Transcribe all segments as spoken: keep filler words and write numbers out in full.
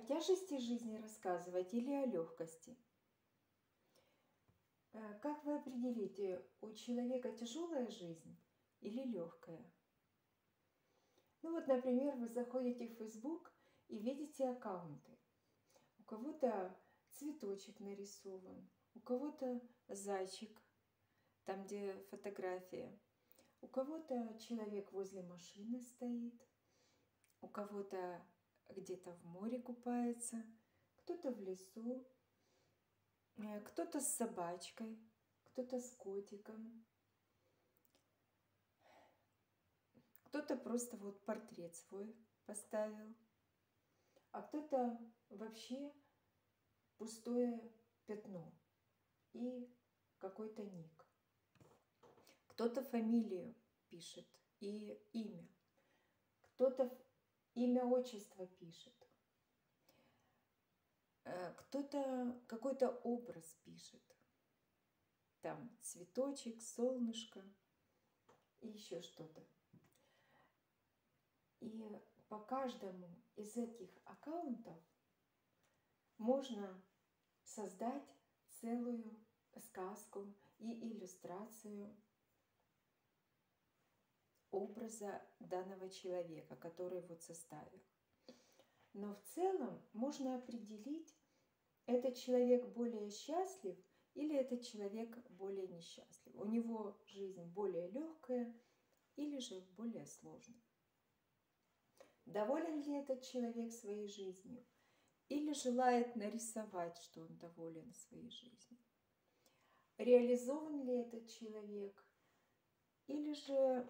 тяжести жизни рассказывать или о легкости? Как вы определите, у человека тяжелая жизнь или легкая? Ну вот, например, вы заходите в Facebook и видите аккаунты. У кого-то цветочек нарисован, у кого-то зайчик, там, где фотография. У кого-то человек возле машины стоит, у кого-то где-то в море купается, кто-то в лесу, кто-то с собачкой, кто-то с котиком, кто-то просто вот портрет свой поставил, а кто-то вообще пустое пятно и какой-то ник. Кто-то фамилию пишет и имя, кто-то имя, отчество пишет, кто-то какой-то образ пишет. Там цветочек, солнышко и еще что-то. И по каждому из этих аккаунтов можно создать целую сказку и иллюстрацию образа данного человека, который вот составил. Но в целом можно определить, этот человек более счастлив или этот человек более несчастлив. У него жизнь более легкая или же более сложная. Доволен ли этот человек своей жизнью или желает нарисовать, что он доволен своей жизнью? Реализован ли этот человек или же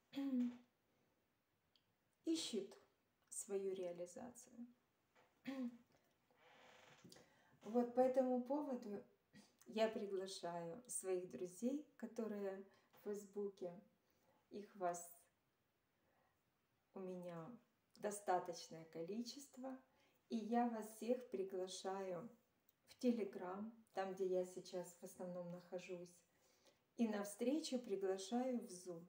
ищет свою реализацию? Вот по этому поводу я приглашаю своих друзей, которые в Фейсбуке, их вас у меня достаточное количество, и я вас всех приглашаю в Телеграм, там, где я сейчас в основном нахожусь, и на встречу приглашаю в Zoom.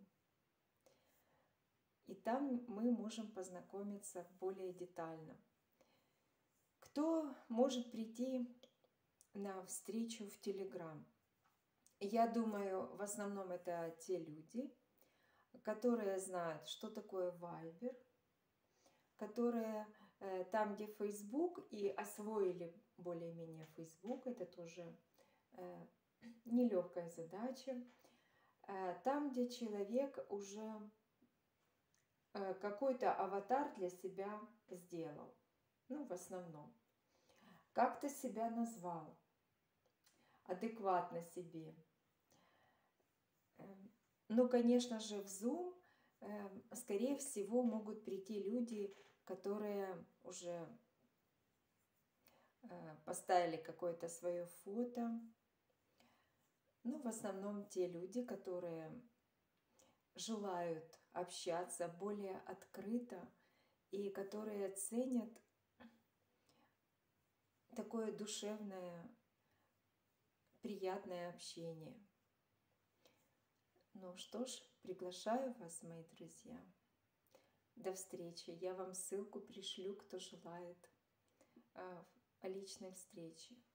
И там мы можем познакомиться более детально. Кто может прийти на встречу в Телеграм? Я думаю, в основном это те люди, которые знают, что такое Вайбер, которые э, там, где Facebook, и освоили более-менее Facebook, это тоже э, нелегкая задача. Э, там, где человек уже э, какой-то аватар для себя сделал, ну, в основном. Как-то себя назвал, адекватно себе. Ну, конечно же, в Zoom, скорее всего, могут прийти люди, которые уже поставили какое-то свое фото. Ну, в основном те люди, которые желают общаться более открыто и которые ценят такое душевное, приятное общение. Ну что ж, приглашаю вас, мои друзья. До встречи. Я вам ссылку пришлю, кто желает о личной встрече.